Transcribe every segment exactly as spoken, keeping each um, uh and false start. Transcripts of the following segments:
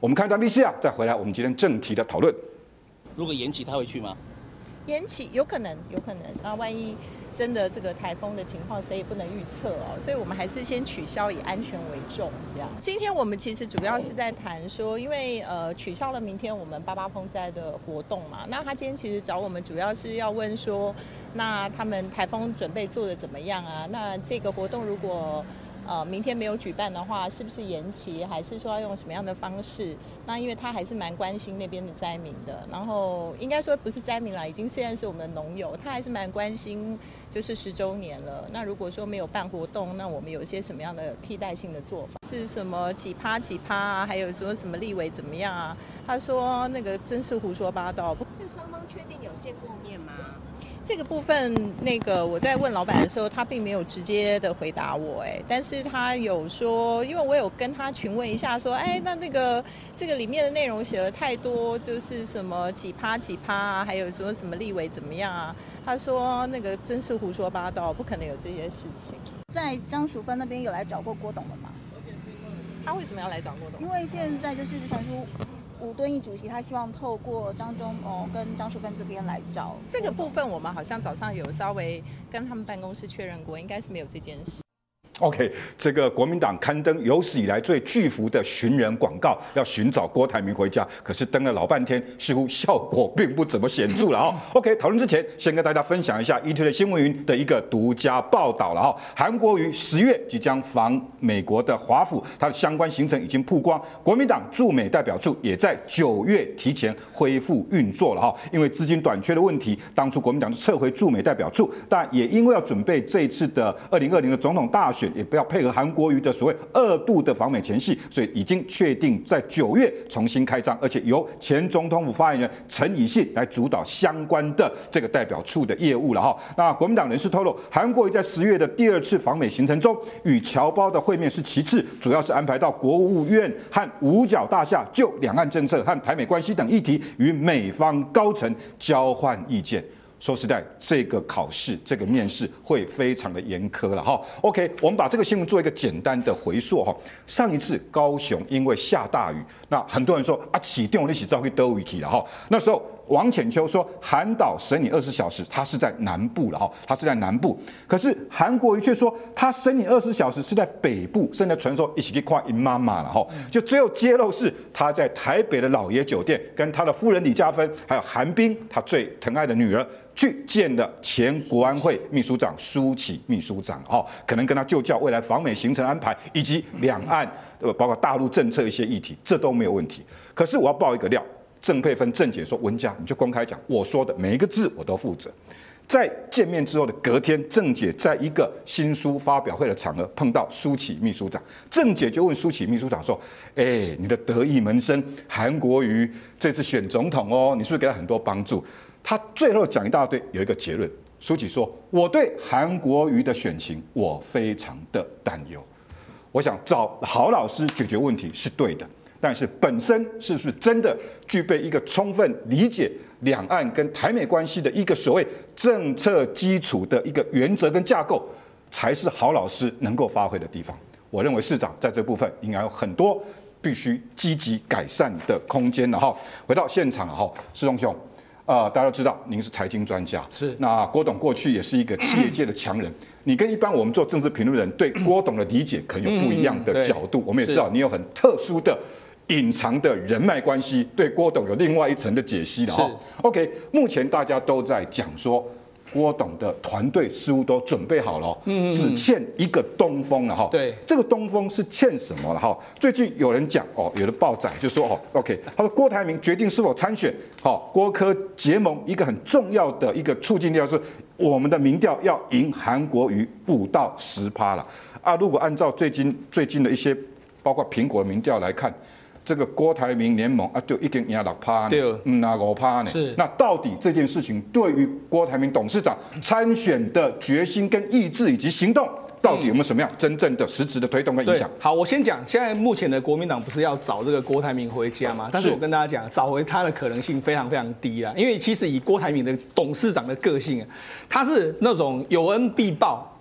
我们看到 V C R， 再回来我们今天正题的讨论。 如果延期，他会去吗？ 延期有可能，有可能。那万一真的这个台风的情况，谁也不能预测哦，所以我们还是先取消，以安全为重。这样，今天我们其实主要是在谈说，因为呃取消了明天我们八八风灾的活动嘛，那他今天其实找我们主要是要问说，那他们台风准备做的怎么样啊？那这个活动如果呃，明天没有举办的话，是不是延期，还是说要用什么样的方式？那因为他还是蛮关心那边的灾民的，然后应该说不是灾民啦，已经现在是我们的农友，他还是蛮关心，就是十周年了。那如果说没有办活动，那我们有一些什么样的替代性的做法？是什么几趴几趴啊？还有说什么立委怎么样啊？他说那个真是胡说八道。 就双方确定有见过面吗？ 这个部分，那个我在问老板的时候，他并没有直接的回答我，哎，但是他有说，因为我有跟他询问一下，说，哎，那那个这个里面的内容写了太多，就是什么几趴几趴啊，还有说什么立委怎么样啊？他说那个真是胡说八道，不可能有这些事情。 在张淑芬那边有来找过郭董了吗？ 他为什么要来找郭董？ 因为现在就是传出吴敦义主席他希望透过张忠谋跟张淑芬这边来找这个部分，我们好像早上有稍微跟他们办公室确认过，应该是没有这件事。 OK， 这个国民党刊登有史以来最巨幅的寻人广告，要寻找郭台铭回家，可是登了老半天，似乎效果并不怎么显著了哦。OK， 讨论之前，先跟大家分享一下 E T 的新闻云的一个独家报道了哈。韩国瑜十月即将访美国的华府，它的相关行程已经曝光，国民党驻美代表处也在九月提前恢复运作了哈。因为资金短缺的问题，当初国民党就撤回驻美代表处，但也因为要准备这一次的二零二零的总统大选。也不要配合韩国瑜的所谓二度的访美前夕，所以已经确定在九月重新开张，而且由前总统府发言人陈以信来主导相关的这个代表处的业务了哈。那国民党人士透露，韩国瑜在十月的第二次访美行程中，与侨胞的会面是其次，主要是安排到国务院和五角大厦就两岸政策和台美关系等议题与美方高层交换意见。说实在，这个考试、这个面试会非常的严苛了哈。OK， 我们把这个新闻做一个简单的回溯哈。上一次高雄因为下大雨，那很多人说啊，启动历史照会得维基了哈。那时候王浅秋说，韩岛审理二十小时，他是在南部了哈，他是在南部。可是韩国瑜却说，他审理二十小时是在北部，甚至传说一起去看尹妈妈了哈。就最后揭露是他在台北的老爷酒店，跟他的夫人李嘉芬，还有韩冰，他最疼爱的女儿。去见了前国安会秘书长苏启秘书长，哦，可能跟他就教未来访美行程安排，以及两岸呃包括大陆政策一些议题，这都没有问题。可是我要爆一个料，郑佩芬郑姐说，文家你就公开讲，我说的每一个字我都负责。在见面之后的隔天，郑姐在一个新书发表会的场合碰到苏启秘书长，郑姐就问苏启秘书长说：“哎，你的得意门生韩国瑜这次选总统哦，你是不是给他很多帮助？”他最后讲一大堆，有一个结论。苏启说：“我对韩国瑜的选情，我非常的担忧。我想找好老师解决问题是对的，但是本身是不是真的具备一个充分理解两岸跟台美关系的一个所谓政策基础的一个原则跟架构，才是好老师能够发挥的地方。我认为市长在这部分应该有很多必须积极改善的空间了哈。回到现场哈，施东兄。”呃，大家都知道您是财经专家， 是那郭董过去也是一个企业界的强人。你跟一般我们做政治评论人对郭董的理解可能有不一样的角度。我们也知道你有很特殊的隐藏的人脉关系，对郭董有另外一层的解析了哈。OK， 目前大家都在讲说。郭董的团队似乎都准备好了，嗯，只欠一个东风了哈。 对， 这个东风是欠什么了哈？最近有人讲哦，有的报载就说哦 ，OK， 他说郭台铭决定是否参选，好，郭柯结盟一个很重要的一个促进力是，我们的民调要赢韩国瑜五到十趴了啊。如果按照最近最近的一些包括苹果的民调来看。这个郭台铭联盟啊，就已经赢六趴呢，嗯，拿五趴呢。是，那到底这件事情对于郭台铭董事长参选的决心、跟意志以及行动，到底有没有什么样真正的实质的推动跟影响？ 好，我先讲，现在目前的国民党不是要找这个郭台铭回家吗？但是我跟大家讲，找回他的可能性非常非常低啊，因为其实以郭台铭的董事长的个性，他是那种有恩必报。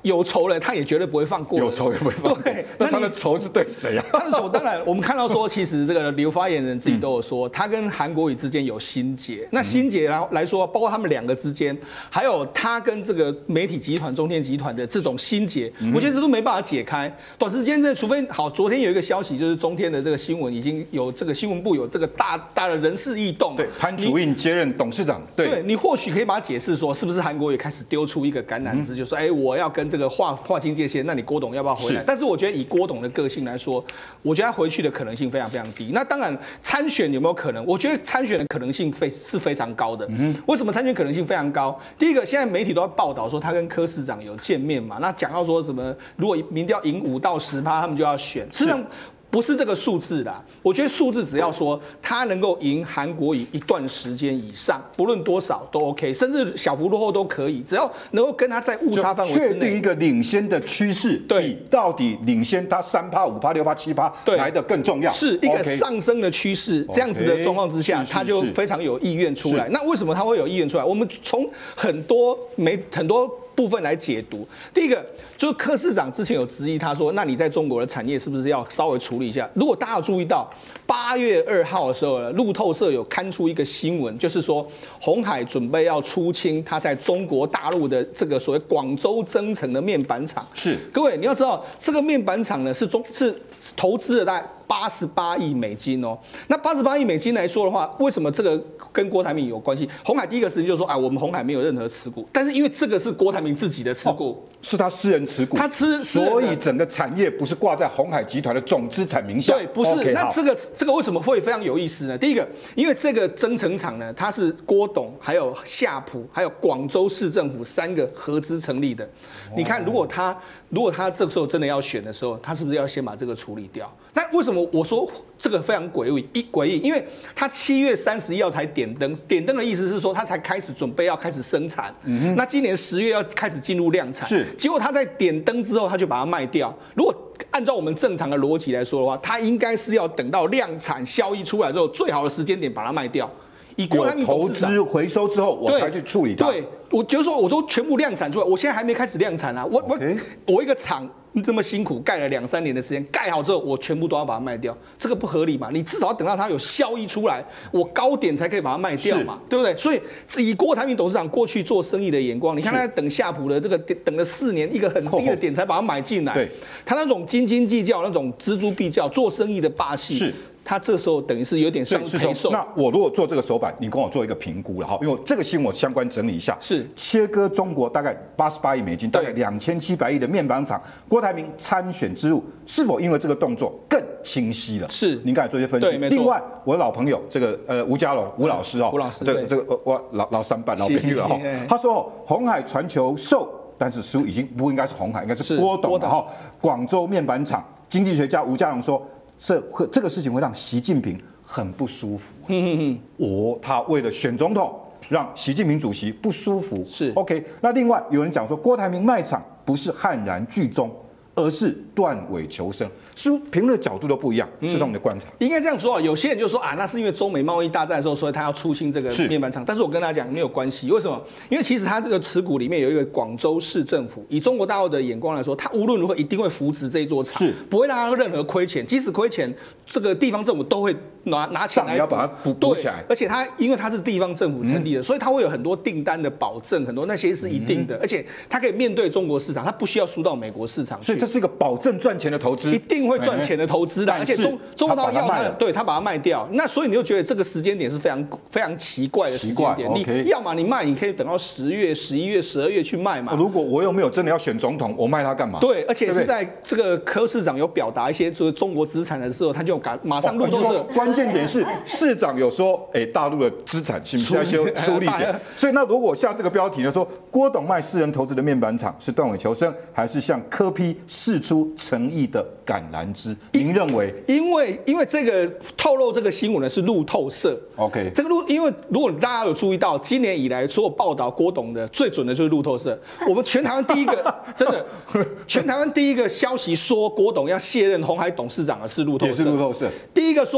有仇人他也绝对不会放过人， 有仇也不会放过。 对， 那他的仇是对谁啊？ 他的仇当然，我们看到说，其实这个刘发言人自己都有说，他跟韩国瑜之间有心结。那心结来来说，包括他们两个之间，还有他跟这个媒体集团、中天集团的这种心结，我觉得这都没办法解开。短时间内，除非好，昨天有一个消息，就是中天的这个新闻已经有这个新闻部有这个大大的人事异动。 对，潘祖印接任董事长。对， 对你或许可以把它解释说，是不是韩国瑜开始丢出一个橄榄枝，就说，哎，我要跟这个划划清界限，那你郭董要不要回来？ 是， 但是我觉得以郭董的个性来说，我觉得他回去的可能性非常非常低。那当然参选有没有可能？我觉得参选的可能性非是非常高的。嗯，为什么参选可能性非常高？第一个，现在媒体都在报道说他跟柯市长有见面嘛，那讲到说什么，如果民调赢五到十趴，他们就要选。实际上不是这个数字啦，我觉得数字只要说他能够赢韩国瑜一段时间以上，不论多少都 OK， 甚至小幅落后都可以，只要能够跟他在误差范围之内， 确定一个领先的趋势， 对， 到底领先他三趴、五趴、六趴、七趴来的更重要， 是一个上升的趋势。这样子的状况之下，他就非常有意愿出来。那为什么他会有意愿出来？我们从很多媒很多部分来解读。第一个就是柯市长之前有质疑他说，那你在中国的产业是不是要稍微处理一下？如果大家有注意到，八月二号的时候，路透社有刊出一个新闻，就是说鸿海准备要出清他在中国大陆的这个所谓广州增城的面板厂。 是， 各位你要知道，这个面板厂呢是中是投资了大概八十八亿美金哦。那八十八亿美金来说的话，为什么这个跟郭台铭有关系？鸿海第一个事情就是说，啊，我们鸿海没有任何持股，但是因为这个是郭台铭自己的持股。哦， 是他私人持股， 他吃， 所以整个产业不是挂在鸿海集团的总资产名下。 对，不是。Okay, 那这个这个为什么会非常有意思呢？第一个，因为这个增城厂呢，它是郭董、还有夏普、还有广州市政府三个合资成立的。你看，如果他如果他这个时候真的要选的时候，他是不是要先把这个处理掉？那为什么我说这个非常诡异？一诡异，因为他七月三十一号才点灯，点灯的意思是说他才开始准备要开始生产。嗯，那今年十月要开始进入量产。 是。 结果他在点灯之后，他就把它卖掉。如果按照我们正常的逻辑来说的话，他应该是要等到量产效益出来之后，最好的时间点把它卖掉。以郭台铭投资回收之后，我才去处理它。 对，我就是说，我都全部量产出来，我现在还没开始量产啊。我我我一个厂这么辛苦盖了两三年的时间，盖好之后，我全部都要把它卖掉，这个不合理嘛？你至少要等到它有效益出来，我高点才可以把它卖掉嘛，对不对？所以以郭台铭董事长过去做生意的眼光，你看他在等夏普的这个等了四年，一个很低的点才把它买进来， 对， 他那种斤斤计较、那种锱铢必较、做生意的霸气， 是。 他这时候等于是有点伤赔售。 那我如果做这个手板，你跟我做一个评估了哈，因为这个新闻我相关整理一下， 是切割中国大概八十八亿美金，大概两千七百亿的面板厂，郭台铭参选之路是否因为这个动作更清晰了？ 是， 您刚才做一些分析。 对，没错。 另外，我的老朋友这个呃吴家龙吴老师哦， 吴老师， 这个这个我老老三半老朋友哈，他说鸿海传球受，但是似乎已经不应该是鸿海，应该是郭董了哈。广州面板厂经济学家吴家龙说，这会这个事情会让习近平很不舒服。嗯嗯嗯，哦，他为了选总统，让习近平主席不舒服。 是 OK。那另外有人讲说，郭台铭卖场不是悍然拒中，而是断尾求生。似乎评论的角度都不一样，是从你的观察。 应该这样说啊，有些人就说啊，那是因为中美贸易大战的时候，所以他要出清这个面板厂。但是我跟大家讲没有关系，为什么？因为其实他这个持股里面有一个广州市政府，以中国大陆的眼光来说，他无论如何一定会扶持这一座厂，不会让他任何亏钱。即使亏钱，这个地方政府都会拿拿钱来要把它补补起来。 而且他因为他是地方政府成立的，嗯、所以他会有很多订单的保证，很多那些是一定的，嗯、而且他可以面对中国市场，他不需要输到美国市场去。 所以这是一个保证赚钱的投资， 一定会赚钱的投资的。而且中中国大陆要他，对他把它卖掉，那所以你就觉得这个时间点是非常非常奇怪的时间点。你要么你卖，你可以等到十月、十一月、十二月去卖嘛。 如果我又没有真的要选总统，我卖它干嘛？ 对，而且是在这个柯市长有表达一些就是中国资产的时候，他就赶马上路透社。 关键点是市长有说，哎，大陆的资产需不需要出力点？所以那如果下这个标题呢，说郭董卖私人投资的面板厂是断尾求生，还是向柯 P 释出诚意的橄榄枝？您认为？ 因为因为这个透露这个新闻的是路透社 ，OK， 这个路，因为如果大家有注意到，今年以来所有报道郭董的最准的就是路透社。我们全台湾第一个真的，全台湾第一个消息说郭董要卸任鸿海董事长的是路透社， 也是路透社。 第一个说鸿海未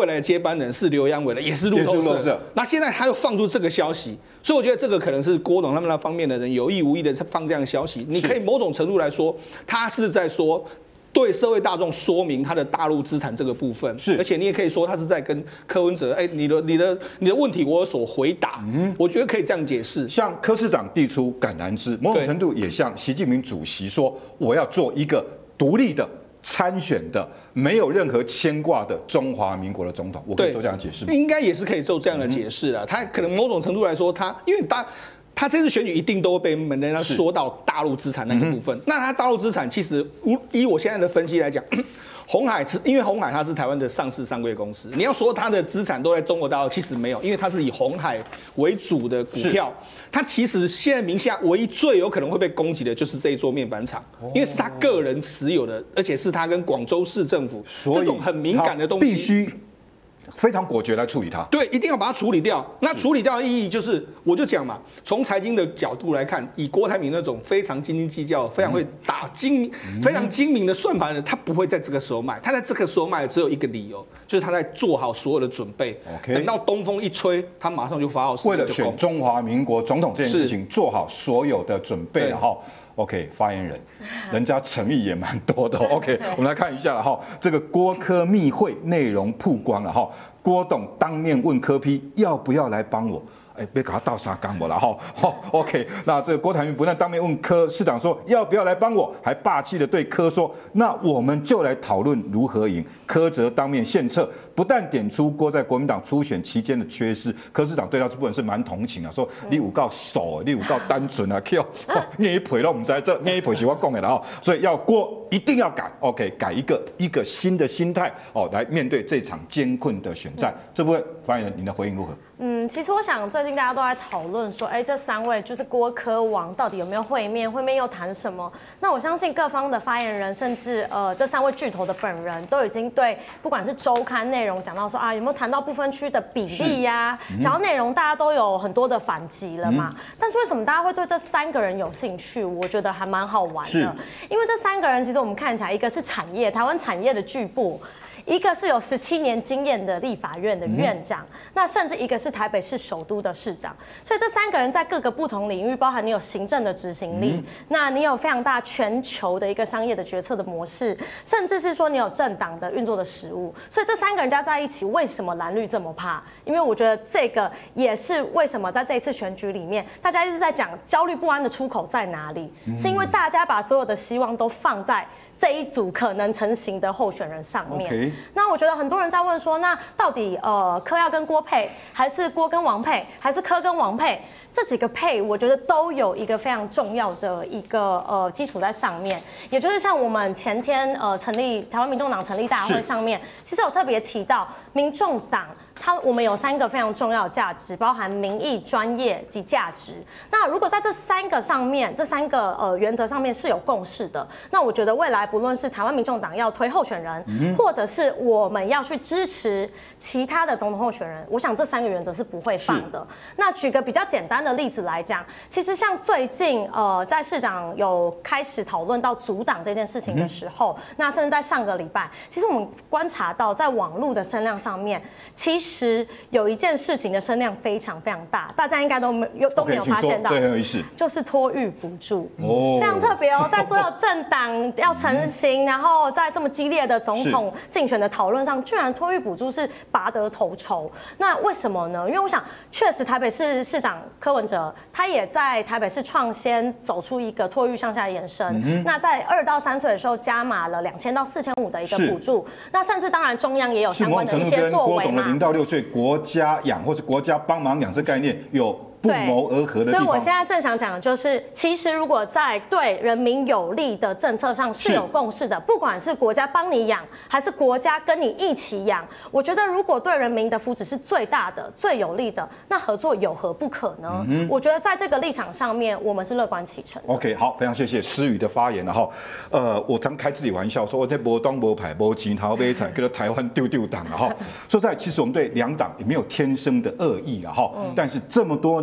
未来的接班人是刘扬伟的，也是路透社。那现在他又放出这个消息，所以我觉得这个可能是郭董他们那方面的人有意无意的放这样的消息。你可以某种程度来说，他是在说。对社会大众说明他的大陆资产这个部分，是，而且你也可以说他是在跟柯文哲，哎，你的、你的、你的问题我有所回答，嗯，我觉得可以这样解释。 向柯市长递出橄榄枝，某种程度也向习近平主席说，我要做一个独立的、参选的、没有任何牵挂的中华民国的总统。我可以做这样的解释吗？ 应该也是可以做这样的解释啊。他可能某种程度来说，他因为大。他这次选举一定都会被人家说到大陆资产那个部分。那他大陆资产其实，依我现在的分析来讲，鸿海是因为鸿海它是台湾的上市上柜公司，你要说它的资产都在中国大陆，其实没有，因为它是以鸿海为主的股票。它其实现在名下唯一最有可能会被攻击的就是这一座面板厂，因为是他个人持有的，而且是他跟广州市政府这种很敏感的东西， 必须。非常果决来处理它， 对，一定要把它处理掉。那处理掉的意义就是，我就讲嘛，从财经的角度来看，以郭台铭那种非常斤斤计较、非常会打精、非常精明的算盘的人，他不会在这个时候卖。他在这个时候卖，只有一个理由，就是他在做好所有的准备。Okay. 等到东风一吹，他马上就发号施令。 为了选中华民国总统这件事情，做好所有的准备了哈。OK， 发言人，人家诚意也蛮多的。OK， 我们来看一下了哈，这个郭柯密会内容曝光了哈，郭董当面问柯 P 要不要来帮我。哎，别搞他倒沙缸我了哈。好 ，OK， 那这个郭台铭不但当面问柯市长说要不要来帮我，还霸气的对柯说，那我们就来讨论如何赢。柯则当面献策，不但点出郭在国民党初选期间的缺失，柯市长对他这部分是蛮同情啊，说你有够傻，你有够单纯啊 ，Q， 念一赔了我们在这念一赔是我讲的了哈，所以要郭一定要改 ，OK， 改一个一个新的心态哦，来面对这场艰困的选战。这部分发言人，您的回应如何？ 嗯，其实我想最近大家都在讨论说，哎，这三位就是郭柯王到底有没有会面？会面又谈什么？那我相信各方的发言人，甚至呃这三位巨头的本人，都已经对不管是周刊内容讲到说啊，有没有谈到不分区的比例呀、啊？嗯、讲到内容，大家都有很多的反击了嘛。嗯、但是为什么大家会对这三个人有兴趣？我觉得还蛮好玩的，因为这三个人其实我们看起来，一个是产业，台湾产业的巨擘。一个是有十七年经验的立法院的院长，嗯、那甚至一个是台北市首都的市长，所以这三个人在各个不同领域，包含你有行政的执行力，嗯、那你有非常大全球的一个商业的决策的模式，甚至是说你有政党的运作的实务，所以这三个人加在一起，为什么蓝绿这么怕？因为我觉得这个也是为什么在这一次选举里面，大家一直在讲焦虑不安的出口在哪里，嗯、是因为大家把所有的希望都放在这一组可能成型的候选人上面。Okay. 那我觉得很多人在问说，那到底呃柯要跟郭配，还是郭跟王配，还是柯跟王配？这几个配，我觉得都有一个非常重要的一个呃基础在上面，也就是像我们前天呃成立台湾民众党成立大会上面，其实有特别提到民众党。它我们有三个非常重要的价值，包含民意、专业及价值。那如果在这三个上面，这三个呃原则上面是有共识的，那我觉得未来不论是台湾民众党要推候选人，嗯、或者是我们要去支持其他的总统候选人，我想这三个原则是不会放的。那举个比较简单的例子来讲，其实像最近呃在市长有开始讨论到阻挡这件事情的时候，嗯、那甚至在上个礼拜，其实我们观察到在网络的声量上面，其实。其实有一件事情的声量非常非常大，大家应该都没有都没有发现到， 对，很有意思， 就是托育补助，哦，非常特别哦，在所有政党要成型，然后在这么激烈的总统竞选的讨论上，居然托育补助是拔得头筹。那为什么呢？因为我想，确实台北市市长柯文哲他也在台北市创先走出一个托育向下延伸，嗯、那在二到三岁的时候加码了两千到四千五的一个补助，那甚至当然中央也有相关的一些作为嘛。 六岁国家养或者国家帮忙养这概念有不谋而合的地方。 所以我现在正想讲的就是，其实如果在对人民有利的政策上是有共识的，不管是国家帮你养，还是国家跟你一起养，我觉得如果对人民的福祉是最大的、最有利的，那合作有何不可呢？嗯、我觉得在这个立场上面，我们是乐观其成。 OK， 好，非常谢谢诗瑜的发言了哈。呃，我常开自己玩笑说，我在无党无派无钱头买菜，叫做台湾丢丢党了哈。说实在，其实我们对两党也没有天生的恶意了哈，嗯、但是这么多年。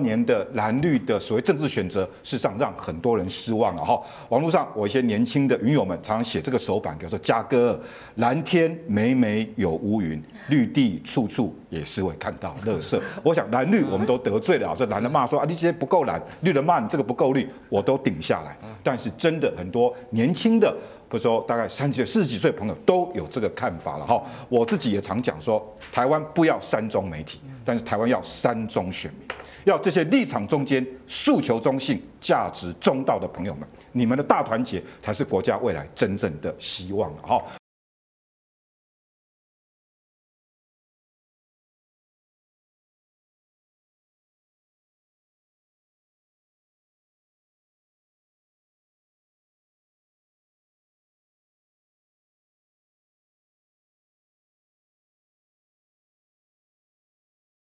年的蓝绿的所谓政治选择，事实上让很多人失望了哈。网络上我一些年轻的云友们常常写这个手板，比如说嘉哥，蓝天美美有乌云，绿地处处也是会看到垃圾。我想蓝绿我们都得罪了，这蓝的骂说啊你这些不够蓝，绿的骂你这个不够绿，我都顶下来。但是真的很多年轻的。或者说，大概三十岁、四十几岁的朋友都有这个看法了哈。我自己也常讲说，台湾不要三中媒体，但是台湾要三中选民，要这些立场中间、诉求中性、价值中道的朋友们，你们的大团结才是国家未来真正的希望了哈。